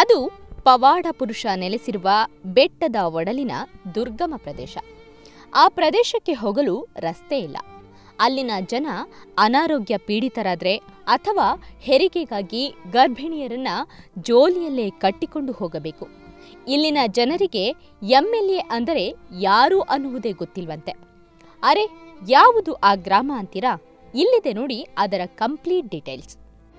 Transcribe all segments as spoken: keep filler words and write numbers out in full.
ಅದು ಪವಾಡ ಪುರುಷ ನೆಲೆಸಿರುವ ಬೆಟ್ಟದ ಒಡಲಿನ ದುರ್ಗಮ ಪ್ರದೇಶ. ಆ ಪ್ರದೇಶಕ್ಕೆ ಹೋಗಲು ರಸ್ತೆ ಇಲ್ಲ. ಅಲ್ಲಿನ ಜನ ಅನಾರೋಗ್ಯ ಪೀಡಿತರಾದ್ರೆ ಅಥವಾ ಹೆರಿಗೆಗಾಗಿ ಗರ್ಭಿಣಿಯರನ್ನ ಜೋಲಿಯಲ್ಲೇ ಕಟ್ಟಿಕೊಂಡು ಹೋಗಬೇಕು. ಇಲ್ಲಿನ ಜನರಿಗೆ ಎಂಎಲ್ಎ ಅಂದರೆ ಯಾರು ಅನ್ನುವುದೇ ಗೊತ್ತಿಲ್ವಂತೆ. ಅರೆ, ಯಾವುದು ಆ ಗ್ರಾಮ ಅಂತೀರಾ? ಇಲ್ಲಿದೆ ನೋಡಿ ಅದರ ಕಂಪ್ಲೀಟ್ ಡೀಟೇಲ್ಸ್.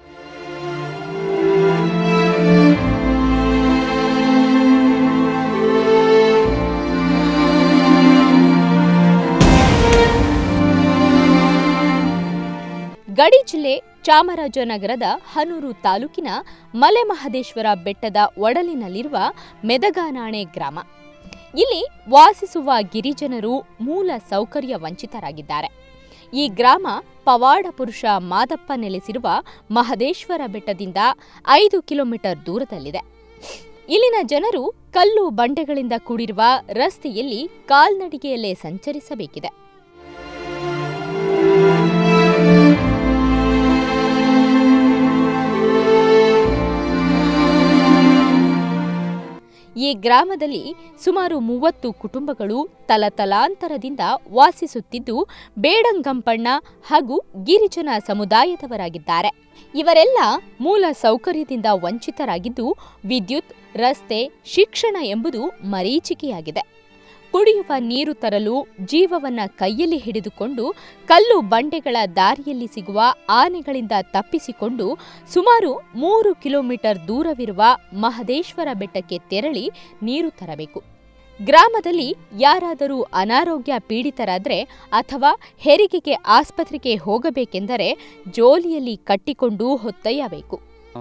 ಗಡಿ ಜಿಲ್ಲೆ ಚಾಮರಾಜನಗರದ ಹನೂರು ತಾಲೂಕಿನ ಮಲೆಮಹದೇಶ್ವರ ಬೆಟ್ಟದ ಒಡಲಿನಲ್ಲಿರುವ ಮೆದಗಾನಾಣೆ ಗ್ರಾಮ. ಇಲ್ಲಿ ವಾಸಿಸುವ ಗಿರಿಜನರು ಮೂಲ ಸೌಕರ್ಯ ವಂಚಿತರಾಗಿದ್ದಾರೆ. ಈ ಗ್ರಾಮ ಪವಾಡ ಪುರುಷ ಮಾದಪ್ಪ ನೆಲೆಸಿರುವ ಮಹದೇಶ್ವರ ಬೆಟ್ಟದಿಂದ ಐದು ಕಿಲೋಮೀಟರ್ ದೂರದಲ್ಲಿದೆ. ಇಲ್ಲಿನ ಜನರು ಕಲ್ಲು ಬಂಡೆಗಳಿಂದ ಕೂಡಿರುವ ರಸ್ತೆಯಲ್ಲಿ ಕಾಲ್ನಡಿಗೆಯಲ್ಲೇ ಸಂಚರಿಸಬೇಕಿದೆ. ಈ ಗ್ರಾಮದಲ್ಲಿ ಸುಮಾರು ಮೂವತ್ತು ಕುಟುಂಬಗಳು ತಲತಲಾಂತರದಿಂದ ವಾಸಿಸುತ್ತಿದ್ದು ಬೇಡಂಗಂಪಣ್ಣ ಹಾಗೂ ಗಿರಿಜನ ಸಮುದಾಯದವರಾಗಿದ್ದಾರೆ. ಇವರೆಲ್ಲ ಮೂಲ ಸೌಕರ್ಯದಿಂದ ವಂಚಿತರಾಗಿದ್ದು ವಿದ್ಯುತ್, ರಸ್ತೆ, ಶಿಕ್ಷಣ ಎಂಬುದು ಮರೀಚಿಕೆಯಾಗಿದೆ. ಕುಡಿಯುವ ನೀರು ತರಲು ಜೀವವನ್ನ ಕೈಯಲ್ಲಿ ಹಿಡಿದುಕೊಂಡು ಕಲ್ಲು ಬಂಡೆಗಳ ದಾರಿಯಲ್ಲಿ ಸಿಗುವ ಆನೆಗಳಿಂದ ತಪ್ಪಿಸಿಕೊಂಡು ಸುಮಾರು ಮೂರು ಕಿಲೋಮೀಟರ್ ದೂರವಿರುವ ಮಹದೇಶ್ವರ ಬೆಟ್ಟಕ್ಕೆ ತೆರಳಿ ನೀರು ತರಬೇಕು. ಗ್ರಾಮದಲ್ಲಿ ಯಾರಾದರೂ ಅನಾರೋಗ್ಯ ಪೀಡಿತರಾದರೆ ಅಥವಾ ಹೆರಿಗೆಗೆ ಆಸ್ಪತ್ರೆಗೆ ಹೋಗಬೇಕೆಂದರೆ ಜೋಲಿಯಲ್ಲಿ ಕಟ್ಟಿಕೊಂಡು ಹೊತ್ತೊಯ್ಯಬೇಕು.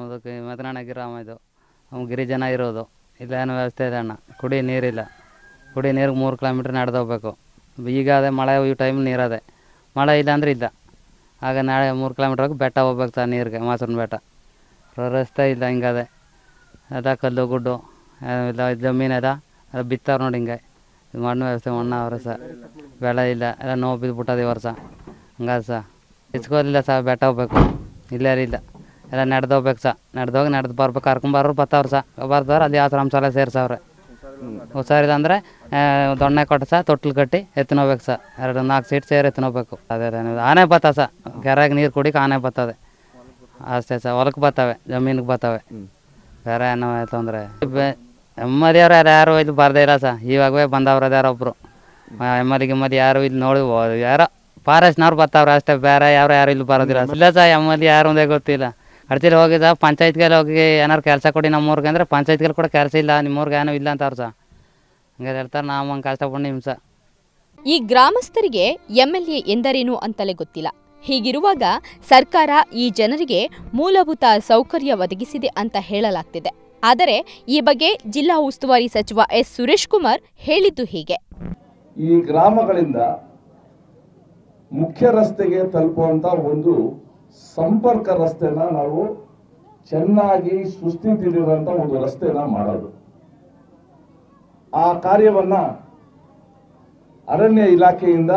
ಗ್ರಾಮ ಇದು ಗಿರಿಜನ ಇರೋದು. ಇಲ್ಲೇನು ವ್ಯವಸ್ಥೆ ಇದೆ ಅಣ್ಣ. ಕುಡಿ ನೀರಿಲ್ಲ. ಕುಡಿ ನೀರಿಗೆ ಮೂರು ಕಿಲೋಮೀಟ್ರ್ ನಡೆದು ಹೋಗ್ಬೇಕು. ಈಗ ಅದೇ ಮಳೆ ಈ ಟೈಮ್ ನೀರದೆ, ಮಳೆ ಇಲ್ಲ ಅಂದರೆ ಇಲ್ಲ. ಆಗ ನಾಳೆ ಮೂರು ಕಿಲೋಮೀಟ್ರ್ ಹೋಗಿ ಬೆಟ್ಟ ಹೋಗ್ಬೇಕು ಸರ್ ನೀರಿಗೆ, ಮಾಸೂರು ಬೆಟ್ಟ. ರಸ್ತೆ ಇಲ್ಲ, ಹಿಂಗದೆ ಅದ ಕಲ್ಲು ಗುಡ್ಡು ಇಲ್ಲ, ಜಮೀನು ಅದ ಅದು ಬಿತ್ತಾರ ನೋಡಿ. ಹಿಂಗೆ ಮಣ್ಣು ವ್ಯವಸ್ಥೆ ಮಣ್ಣು ಅವ್ರೆ ಸರ್. ಬೆಳೆ ಇಲ್ಲ, ಎಲ್ಲ ನೋವು ಬಿದ್ದುಬಿಟ್ಟದೆ ಈ ವರ್ಷ. ಹಂಗಾದ ಸರ್ ಇಸ್ಕೋಲಿಲ್ಲ ಸರ್, ಬೆಟ್ಟ ಹೋಗ್ಬೇಕು. ಇಲ್ಲೇ ಇಲ್ಲ, ಎಲ್ಲ ನಡೆದು ಹೋಗ್ಬೇಕು ಸರ್. ನಡೆದೋಗಿ ನಡೆದು ಬರ್ಬೇಕು. ಕರ್ಕೊಂಬರೋರು ಬರ್ತಾವ್ರು ಸರ್. ಬರ್ದವ್ರು ಅಲ್ಲಿ ಆಶ್ರಮ ಶಾಲೆ ಸೇರ್ಸವ್ರೆ. ಹುಷಾರಿಲ್ಲ ಅಂದರೆ ದೊಣ್ಣೆ ಕೊಟ್ಟು ಸಹ ತೊಟ್ಲು ಕಟ್ಟಿ ಎತ್ತಿನೋಗ್ಬೇಕು ಸರ್. ಎರಡು ನಾಲ್ಕು ಸೀಟ್ ಸೇರಿ ಎತ್ತಿನೋಗ್ಬೇಕು. ಅದೇ ಆನೆ ಬತ್ತಾವೆ ಸರ್. ಕೆರೆಗೆ ನೀರು ಕುಡಿಕೆ ಆನೆ ಬರ್ತದೆ ಅಷ್ಟೇ ಸರ್. ಹೊಲಕ್ಕೆ ಬರ್ತವೆ, ಜಮೀನಿಗೆ ಬರ್ತವೆ. ಬೇರೆ ಏನೋ ತೊಂದರೆ ಎಮ್ಮದಿಯವ್ರು ಯಾರು ಯಾರು ಇಲ್ಲಿ ಬರದೇ ಇಲ್ಲ ಸರ್. ಇವಾಗವೇ ಬಂದವ್ರು ಯಾರೋ ಒಬ್ಬರು ಎಮ್ಮದಿ ಗಿಮ್ಮದಿ ಯಾರು ಇಲ್ಲಿ ನೋಡಿ ಯಾರೋ ಫಾರೆಸ್ಟ್ನವ್ರು ಬರ್ತಾವ್ರೆ ಅಷ್ಟೇ. ಬೇರೆ ಯಾರು ಯಾರು ಇಲ್ಲಿ ಬರೋದಿಲ್ಲ ಇಲ್ಲ ಸರ್. ಎಮ್ಮದಿ ಯಾರು ಒಂದೇ ಗೊತ್ತಿಲ್ಲ. ಅಡ್ತಿಲಿ ಹೋಗಿದ್ದ ಪಂಚಾಯತ್ಗೆ ಹೋಗಿ ಏನಾರು ಕೆಲಸ ಕೊಡಿ ನಮ್ಮೂರ್ಗೆ ಅಂದರೆ ಪಂಚಾಯತ್ಗೆ ಕೂಡ ಕೆಲಸ ಇಲ್ಲ, ನಿಮ್ಮೂರ್ಗೆ ಏನೂ ಇಲ್ಲ ಅಂತ ಅವ್ರು ಸಹ ಹಂಗೆ ಹೇಳ್ತಾರೆ. ನಾವು ಹಂಗೆ ಕಷ್ಟಪಟ್ಟು ನಿಮ್ಸ. ಈ ಗ್ರಾಮಸ್ಥರಿಗೆ ಎಂಎಲ್ಎ ಎಂದರೇನು ಅಂತಲೇ ಗೊತ್ತಿಲ್ಲ. ಹೀಗಿರುವಾಗ ಸರ್ಕಾರ ಈ ಜನರಿಗೆ ಮೂಲಭೂತ ಸೌಕರ್ಯ ಒದಗಿಸಿದೆ ಅಂತ ಹೇಳಲಾಗ್ತಿದೆ. ಆದರೆ ಈ ಬಗ್ಗೆ ಜಿಲ್ಲಾ ಉಸ್ತುವಾರಿ ಸಚಿವ ಎಸ್ ಸುರೇಶ್ ಕುಮಾರ್ ಹೇಳಿದ್ದು ಹೀಗೆ. ಈ ಗ್ರಾಮಗಳಿಂದ ಮುಖ್ಯ ರಸ್ತೆಗೆ ತಲುಪುವಂತ ಒಂದು ಸಂಪರ್ಕ ರಸ್ತೆನ ನಾವು ಚೆನ್ನಾಗಿ ಸುಸ್ಥಿತಿಲಿರುವಂತ ಒಂದು ರಸ್ತೆನ ಮಾಡೋದು. ಆ ಕಾರ್ಯವನ್ನ ಅರಣ್ಯ ಇಲಾಖೆಯಿಂದ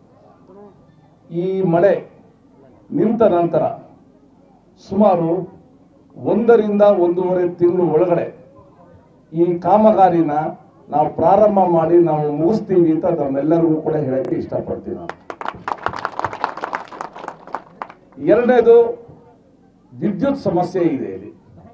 ಈ ಮಳೆ ನಿಂತ ನಂತರ ಸುಮಾರು ಒಂದರಿಂದ ಒಂದೂವರೆ ತಿಂಗಳು ಒಳಗಡೆ ಈ ಕಾಮಗಾರಿನ ನಾವು ಪ್ರಾರಂಭ ಮಾಡಿ ನಾವು ಮುಗಿಸ್ತೀವಿ ಅಂತ ನಮ್ಮೆಲ್ಲರಿಗೂ ಕೂಡ ಹೇಳಕ್ಕೆ ಇಷ್ಟಪಡ್ತೀವಿ. ನಾವು ಎರಡನೇದು ವಿದ್ಯುತ್ ಸಮಸ್ಯೆ ಇದೆ. ಇಲ್ಲಿ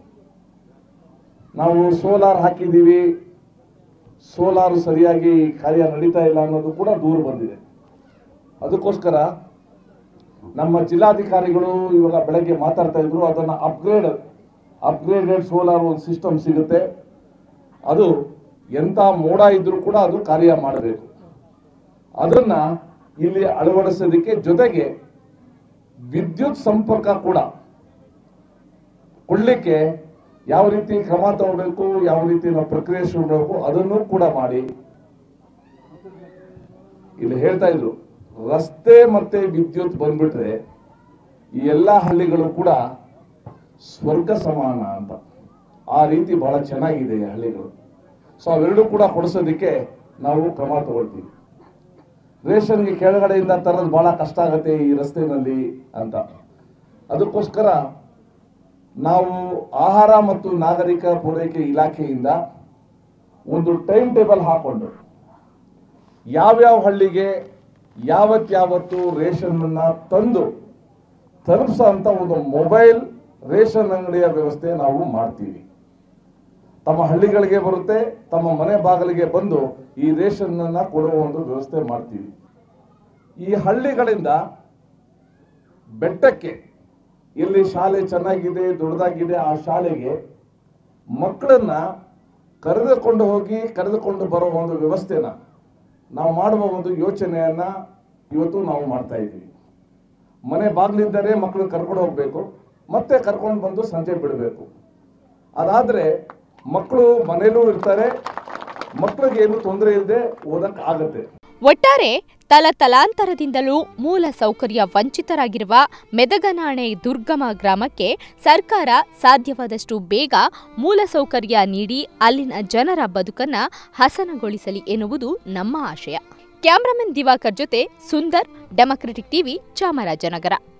ನಾವು ಸೋಲಾರ್ ಹಾಕಿದ್ದೀವಿ, ಸೋಲಾರ್ ಸರಿಯಾಗಿ ಕಾರ್ಯ ನಡೀತಾ ಇಲ್ಲ ಅನ್ನೋದು ಕೂಡ ದೂರ ಬಂದಿದೆ. ಅದಕ್ಕೋಸ್ಕರ ನಮ್ಮ ಜಿಲ್ಲಾಧಿಕಾರಿಗಳು ಇವಾಗ ಬೆಳಗ್ಗೆ ಮಾತಾಡ್ತಾ ಇದ್ರು, ಅದನ್ನ ಅಪ್ಗ್ರೇಡ್ ಅಪ್ಗ್ರೇಡೆಡ್ ಸೋಲಾರ್ ಒಂದು ಸಿಸ್ಟಮ್ ಸಿಗುತ್ತೆ. ಅದು ಎಂತ ಮೋಡ ಇದ್ರೂ ಕೂಡ ಅದು ಕಾರ್ಯ ಮಾಡಬೇಕು. ಅದನ್ನ ಇಲ್ಲಿ ಅಳವಡಿಸೋದಕ್ಕೆ ಜೊತೆಗೆ ವಿದ್ಯುತ್ ಸಂಪರ್ಕ ಕೂಡ ಕೊಡ್ಲಿಕ್ಕೆ ಯಾವ ರೀತಿ ಕ್ರಮ ತಗೋಬೇಕು, ಯಾವ ರೀತಿ ನಾವು ಪ್ರಕ್ರಿಯೆ ಶುರು ಮಾಡಬೇಕು ಅದನ್ನು ಕೂಡ ಮಾಡಿ. ಇಲ್ಲಿ ಹೇಳ್ತಾ ಇದ್ರು ರಸ್ತೆ ಮತ್ತೆ ವಿದ್ಯುತ್ ಬಂದ್ಬಿಟ್ರೆ ಈ ಎಲ್ಲಾ ಹಳ್ಳಿಗಳು ಕೂಡ ಸ್ವರ್ಗ ಸಮಾನ ಅಂತ. ಆ ರೀತಿ ಬಹಳ ಚೆನ್ನಾಗಿದೆ ಈ ಹಳ್ಳಿಗಳು. ಸೊ ಅವೆರಡೂ ಕೂಡ ಕೊಡಿಸೋದಕ್ಕೆ ನಾವು ಕ್ರಮ ತಗೊಳ್ತೀವಿ. ರೇಷನ್ಗೆ ಕೆಳಗಡೆಯಿಂದ ತರೋದು ಬಹಳ ಕಷ್ಟ ಆಗುತ್ತೆ ಈ ರಸ್ತೆನಲ್ಲಿ ಅಂತ. ಅದಕ್ಕೋಸ್ಕರ ನಾವು ಆಹಾರ ಮತ್ತು ನಾಗರಿಕ ಪೂರೈಕೆ ಇಲಾಖೆಯಿಂದ ಒಂದು ಟೈಮ್ ಟೇಬಲ್ ಹಾಕೊಂಡು ಯಾವ್ಯಾವ ಹಳ್ಳಿಗೆ ಯಾವತ್ಯಾವತ್ತು ರೇಷನ್ನ ತಂದು ತಲುಪಿಸೋಂಥ ಒಂದು ಮೊಬೈಲ್ ರೇಷನ್ ಅಂಗಡಿಯ ವ್ಯವಸ್ಥೆ ನಾವು ಮಾಡ್ತೀವಿ. ತಮ್ಮ ಹಳ್ಳಿಗಳಿಗೆ ಬರುತ್ತೆ, ತಮ್ಮ ಮನೆ ಬಾಗಿಲಿಗೆ ಬಂದು ಈ ರೇಷನ್ನ ಕೊಡುವ ಒಂದು ವ್ಯವಸ್ಥೆ ಮಾಡ್ತೀವಿ. ಈ ಹಳ್ಳಿಗಳಿಂದ ಬೆಟ್ಟಕ್ಕೆ ಎಲ್ಲಿ ಶಾಲೆ ಚೆನ್ನಾಗಿದೆ, ದೊಡ್ಡದಾಗಿದೆ, ಆ ಶಾಲೆಗೆ ಮಕ್ಕಳನ್ನ ಕರೆದುಕೊಂಡು ಹೋಗಿ ಕರೆದುಕೊಂಡು ಬರುವ ಒಂದು ವ್ಯವಸ್ಥೆನ ನಾವು ಮಾಡುವ ಒಂದು ಯೋಚನೆಯನ್ನ ಇವತ್ತು ನಾವು ಮಾಡ್ತಾ ಇದ್ದೀವಿ. ಮನೆ ಬಾಗಿಲಿದ್ದರೆ ಮಕ್ಕಳು ಕರ್ಕೊಂಡು ಹೋಗ್ಬೇಕು, ಮತ್ತೆ ಕರ್ಕೊಂಡು ಬಂದು ಸಂಜೆ ಬಿಡಬೇಕು. ಅದಾದ್ರೆ ಮಕ್ಕಳು ಮನೇಲೂ ಇರ್ತಾರೆ, ಮಕ್ಕಳಿಗೆ ಏನು ತೊಂದರೆ ಇಲ್ಲದೆ ಓದಕ್ಕೆ ಆಗುತ್ತೆ. ಒಟ್ಟಾರೆ ತಲತಲಾಂತರದಿಂದಲೂ ಮೂಲ ಸೌಕರ್ಯ ವಂಚಿತರಾಗಿರುವ ಮೆದಗನಾಣೆ ದುರ್ಗಮ ಗ್ರಾಮಕ್ಕೆ ಸರ್ಕಾರ ಸಾಧ್ಯವಾದಷ್ಟು ಬೇಗ ಮೂಲ ಸೌಕರ್ಯ ನೀಡಿ ಅಲ್ಲಿನ ಜನರ ಬದುಕನ್ನ ಹಸನಗೊಳಿಸಲಿ ಎನ್ನುವುದು ನಮ್ಮ ಆಶಯ. ಕ್ಯಾಮರಾಮನ್ ದಿವಾಕರ್ ಜೊತೆ ಸುಂದರ್, ಡೆಮಾಕ್ರೆಟಿಕ್ ಟಿವಿ, ಚಾಮರಾಜನಗರ.